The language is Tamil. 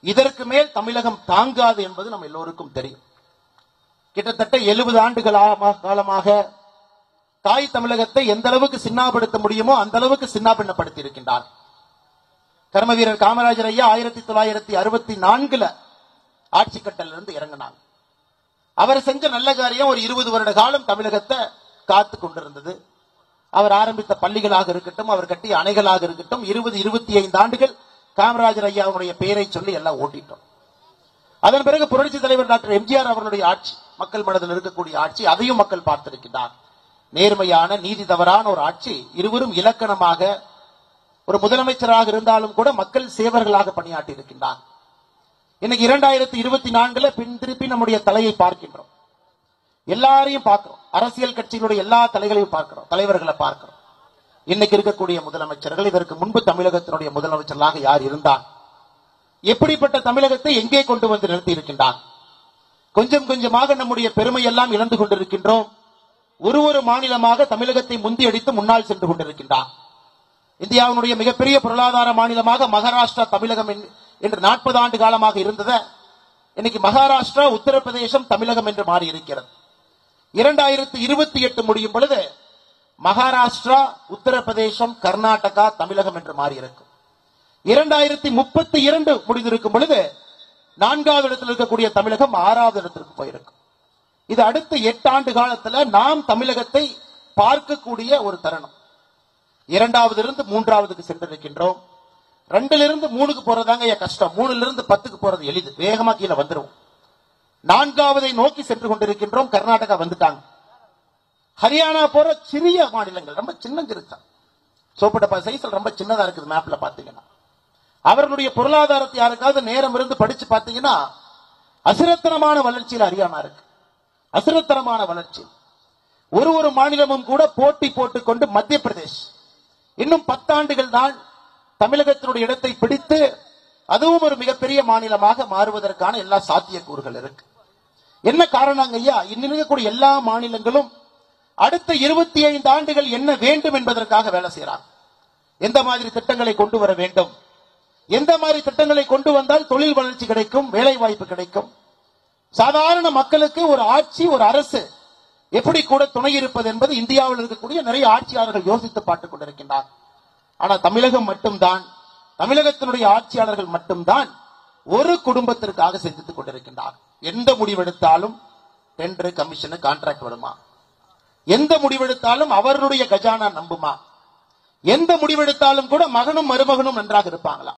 இதற்கு மேல் தமிழகம் தாங்காது என்பது நம்ம எல்லோருக்கும் தெரியும். கிட்டத்தட்ட 70 ஆண்டுகள் காலமாக தாய் தமிழகத்தை எந்த அளவுக்கு சின்னாப்படுத்த முடியுமோ அந்த அளவுக்கு சின்னாபின்னப்படுத்தி இருக்கின்றார். கர்ம வீரர் காமராஜர் ஐயா 1964 ஆட்சி கட்டலிருந்து இறங்கினார். அவர் செஞ்ச நல்ல காரியம் ஒரு 20 வருட காலம் தமிழகத்தை காத்து கொண்டிருந்தது. அவர் ஆரம்பித்த பள்ளிகளாக இருக்கட்டும், அவர் கட்டிய அணைகளாக இருக்கட்டும், 20-25 ஆண்டுகள் காமராஜர் ஐயாவுடைய பெயரை சொல்லி எல்லாம் ஓட்டிட்டோம். அதன் பிறகு புரட்சி தலைவர் டாக்டர் எம்ஜிஆர் அவர்களுடைய ஆட்சி, மக்கள் மனதில் இருக்கக்கூடிய ஆட்சி, அதையும் மக்கள் பார்த்திருக்கிறார். நேர்மையான நீதி தவறான ஒரு ஆட்சி. இருவரும் இலக்கணமாக ஒரு முதலமைச்சராக இருந்தாலும் கூட மக்கள் சேவர்களாக பணியாற்றி இருக்கின்றார். இன்னைக்கு 2024 பின் திருப்பி நம்முடைய தலையை பார்க்கின்றோம். எல்லாரையும் பார்க்கிறோம். அரசியல் கட்சிகளுடைய எல்லா தலைகளையும் பார்க்கிறோம், தலைவர்களை பார்க்கிறோம். இன்னைக்கு இருக்கக்கூடிய முதலமைச்சர்கள், இதற்கு முன்பு தமிழகத்தினுடைய முதலமைச்சர்களாக யார் இருந்தார், எப்படிப்பட்ட தமிழகத்தை எங்கே கொண்டு வந்து நிறுத்தி இருக்கின்றார். கொஞ்சம் கொஞ்சமாக நம்முடைய பெருமை எல்லாம் இழந்து கொண்டிருக்கின்றோம். ஒரு மாநிலமாக தமிழகத்தை முந்தியடித்து முன்னால் சென்று கொண்டிருக்கின்றார். இந்தியாவினுடைய மிகப்பெரிய பொருளாதார மாநிலமாக மகாராஷ்டிரா தமிழகம் என்று 40 ஆண்டு காலமாக இருந்தது. இன்னைக்கு மகாராஷ்டிரா, உத்தரப்பிரதேசம், தமிழகம் என்று மாறி இருக்கிறது. 2028 முடியும் பொழுது மகாராஷ்டிரா, உத்தரப்பிரதேசம், கர்நாடகா, தமிழகம் என்று மாறி இருக்கும். 2032 முடிந்திருக்கும் பொழுது 4வது இடத்தில் இருக்கக்கூடிய தமிழகம் 6வது இடத்திற்கு போயிருக்கும். இது அடுத்த 8 ஆண்டு காலத்துல நாம் தமிழகத்தை பார்க்கக்கூடிய ஒரு தருணம். 2வது 3வதுக்கு சென்றிருக்கின்றோம். 2லிருந்து 3க்கு போறதாங்க கஷ்டம். 3லிருந்து 10க்கு போறது எளிது, வேகமா கீழே வந்துடும். 4வதை நோக்கி சென்று கொண்டிருக்கின்றோம். கர்நாடகா வந்துட்டாங்க. ஹரியானா போற சிறிய மாநிலங்கள், ரொம்ப சின்னஞ்சிருச்சா, சோப்புடப்பா சைஸ்ல ரொம்ப சின்னதா இருக்குது மேப்ல பாத்தீங்கன்னா. அவர்களுடைய பொருளாதாரத்தை யாருக்காவது நேரம் இருந்து படிச்சு பாத்தீங்கன்னா அசிரத்தனமான வளர்ச்சியில் ஹரியானா இருக்கு. அசிரத்தனமான வளர்ச்சி. ஒரு மாநிலமும் கூட போட்டி போட்டுக்கொண்டு மத்திய பிரதேஷ் இன்னும் 10 ஆண்டுகள் தான் தமிழகத்தினுடைய இடத்தை பிடித்து அதுவும் ஒரு மிகப்பெரிய மாநிலமாக மாறுவதற்கான எல்லா சாத்தியக்கூறுகள் இருக்கு. என்ன காரணம் ஐயா? இன்னும் இருக்கக்கூடிய எல்லா மாநிலங்களும் அடுத்த 25 ஆண்டுகள் என்ன வேண்டும் என்பதற்காக வேலை செய்யறாங்க. எந்த மாதிரி திட்டங்களை கொண்டு வர வேண்டும், எந்த மாதிரி திட்டங்களை கொண்டு வந்தால் தொழில் வளர்ச்சி கிடைக்கும், வேலை வாய்ப்பு கிடைக்கும், சாதாரண மக்களுக்கு ஒரு ஆட்சி, ஒரு அரசு எப்படி கூட துணை இருப்பது என்பது இந்தியாவில் இருக்கக்கூடிய நிறைய ஆட்சியாளர்கள் யோசித்து பார்த்துக் கொண்டிருக்கின்றார். ஆனா தமிழகம் மட்டும்தான், தமிழகத்தினுடைய ஆட்சியாளர்கள் மட்டும்தான் ஒரு குடும்பத்திற்காக சிந்தித்துக் கொண்டிருக்கின்றார். எந்த முடிவெடுத்தாலும் டெண்டர், கமிஷன், கான்ட்ராக்ட் வருமா? எந்த முடிவெடுத்தாலும் அவர்களுடைய கஜானா நம்புமா? எந்த முடிவெடுத்தாலும் கூட மகனும் மருமகனும் நன்றாக இருப்பாங்களா?